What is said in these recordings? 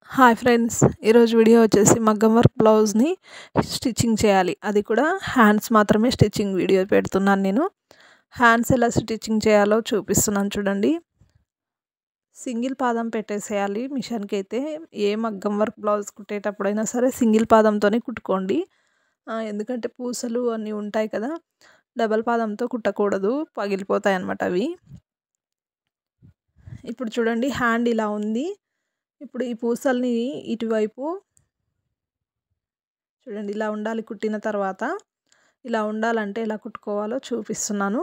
Hi friends, ఈరోజు video వచ్చేసి మగ్గం వర్క్ బ్లౌజ్ని స్టిచ్చింగ్ చేయాలి. అది కూడా హ్యాండ్స్ మాత్రమే స్టిచ్చింగ్ వీడియో పెడుతున్నాను నేను. హ్యాండ్స్ ఎలా స్టిచ్చింగ్ చేయాలో చూపిస్తున్నాను చూడండి. సింగిల్ పాదం పెట్టేసేయాలి మిషన్కి. అయితే ఏ మగ్గం వర్క్ బ్లౌజ్ కుట్టేటప్పుడైనా సరే సింగిల్ పాదంతోనే కుట్టుకోండి. ఎందుకంటే పూసలు అన్నీ ఉంటాయి కదా, డబల్ పాదంతో కుట్టకూడదు, పగిలిపోతాయి అన్నమాట అవి. ఇప్పుడు చూడండి, హ్యాండ్ ఇలా ఉంది. ఇప్పుడు ఈ పూసల్ని ఇటువైపు చూడండి, ఇలా ఉండాలి. కుట్టిన తర్వాత ఇలా ఉండాలంటే ఎలా కుట్టుకోవాలో చూపిస్తున్నాను.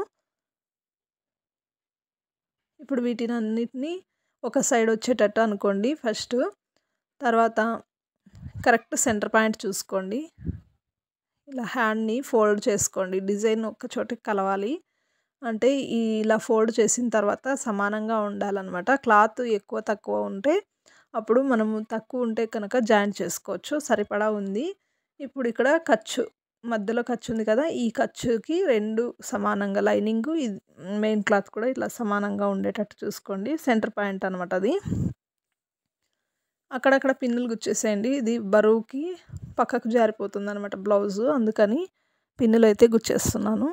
ఇప్పుడు వీటిని అన్నిటినీ ఒక సైడ్ వచ్చేటట్టు అనుకోండి ఫస్ట్. తర్వాత కరెక్ట్ సెంటర్ పాయింట్ చూసుకోండి. ఇలా హ్యాండ్ని ఫోల్డ్ చేసుకోండి. డిజైన్ ఒక చోటకి కలవాలి అంటే ఇలా ఫోల్డ్ చేసిన తర్వాత సమానంగా ఉండాలన్నమాట. క్లాత్ ఎక్కువ తక్కువ ఉంటే అప్పుడు మనము తక్కువ ఉంటే కనుక జాయింట్ చేసుకోవచ్చు. సరిపడా ఉంది. ఇప్పుడు ఇక్కడ ఖర్చు, మధ్యలో ఖర్చు ఉంది కదా, ఈ ఖర్చుకి రెండు సమానంగా లైనింగ్ మెయిన్ క్లాత్ కూడా ఇట్లా సమానంగా ఉండేటట్టు చూసుకోండి. సెంటర్ పాయింట్ అనమాట అది. అక్కడక్కడ పిన్నులు గుచ్చేసేయండి. ఇది బరువుకి పక్కకు జారిపోతుంది అనమాట బ్లౌజు, అందుకని పిన్నులు అయితే గుచ్చేస్తున్నాను.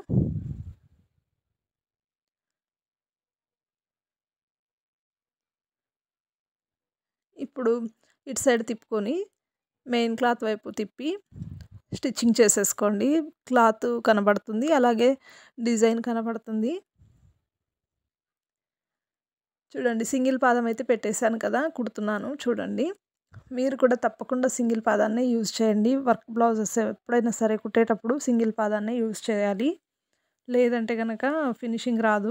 ఇప్పుడు ఇటు సైడ్ తిప్పుకొని మెయిన్ క్లాత్ వైపు తిప్పి స్టిచ్చింగ్ చేసేసుకోండి. క్లాత్ కనబడుతుంది, అలాగే డిజైన్ కనబడుతుంది. చూడండి, సింగిల్ పాదం అయితే పెట్టేశాను కదా, కుడుతున్నాను చూడండి. మీరు కూడా తప్పకుండా సింగిల్ పాదాన్నే యూజ్ చేయండి. వర్క్ బ్లౌజెస్ ఎప్పుడైనా సరే కుట్టేటప్పుడు సింగిల్ పాదాన్నే యూజ్ చేయాలి, లేదంటే కనుక ఫినిషింగ్ రాదు.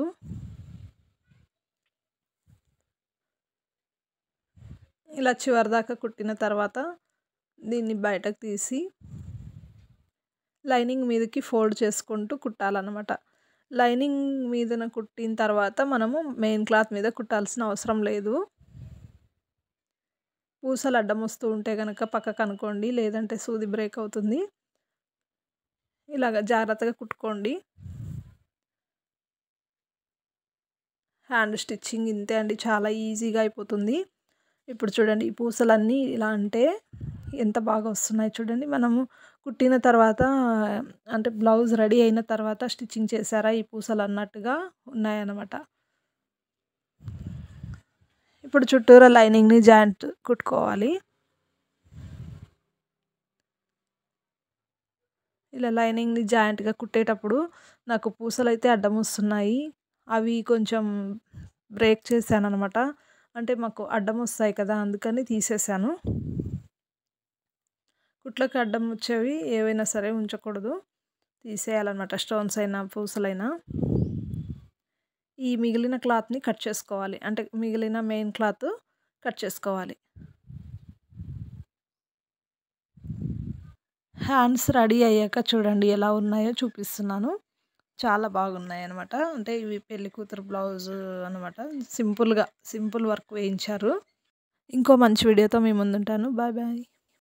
ఇలా చివరి దాకా కుట్టిన తర్వాత దీన్ని బయటకు తీసి లైనింగ్ మీదకి ఫోల్డ్ చేసుకుంటూ కుట్టాలన్నమాట. లైనింగ్ మీదన కుట్టిన తర్వాత మనము మెయిన్ క్లాత్ మీద కుట్టాల్సిన అవసరం లేదు. పూసలు అడ్డం వస్తూ ఉంటే కనుక పక్కకు అనుకోండి, లేదంటే సూది బ్రేక్ అవుతుంది. ఇలాగ జాగ్రత్తగా కుట్టుకోండి. హ్యాండ్ స్టిచ్చింగ్ ఇంతే అండి, చాలా ఈజీగా అయిపోతుంది. ఇప్పుడు చూడండి, ఈ పూసలన్నీ ఇలా అంటే ఎంత బాగా వస్తున్నాయి చూడండి. మనము కుట్టిన తర్వాత అంటే బ్లౌజ్ రెడీ అయిన తర్వాత స్టిచ్చింగ్ చేశారా ఈ పూసలు అన్నట్టుగా ఉన్నాయన్నమాట. ఇప్పుడు చుట్టూరా లైనింగ్ని జాయింట్ కుట్టుకోవాలి. ఇలా లైనింగ్ని జాయింట్గా కుట్టేటప్పుడు నాకు పూసలు అయితే అడ్డం వస్తున్నాయి. అవి కొంచెం బ్రేక్ చేశాను అనమాట. అంటే మాకు అడ్డం వస్తాయి కదా, అందుకని తీసేసాను. కుట్లకి అడ్డం వచ్చేవి ఏవైనా సరే ఉంచకూడదు, తీసేయాలన్నమాట. స్టోన్స్ అయినా పూసలైనా. ఈ మిగిలిన క్లాత్ని కట్ చేసుకోవాలి, అంటే మిగిలిన మెయిన్ క్లాత్ కట్ చేసుకోవాలి. హ్యాండ్స్ రెడీ అయ్యాక చూడండి ఎలా ఉన్నాయో చూపిస్తున్నాను. చాలా బాగున్నాయి అనమాట. అంటే ఇవి పెళ్లి కూతురు బ్లౌజ్ అనమాట. సింపుల్ వర్క్ వేయించారు. ఇంకో మంచి వీడియోతో మీ ముందుంటాను. Bye bye.